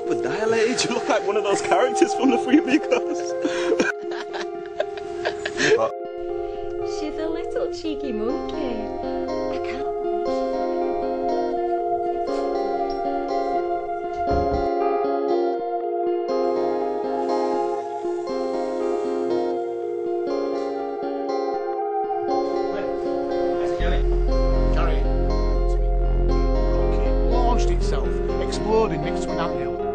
super dilated. You look like one of those characters from the Three Amigos. She's a little cheeky monkey. I can't believe Carry. Rocket launched itself, exploding next to an anthill.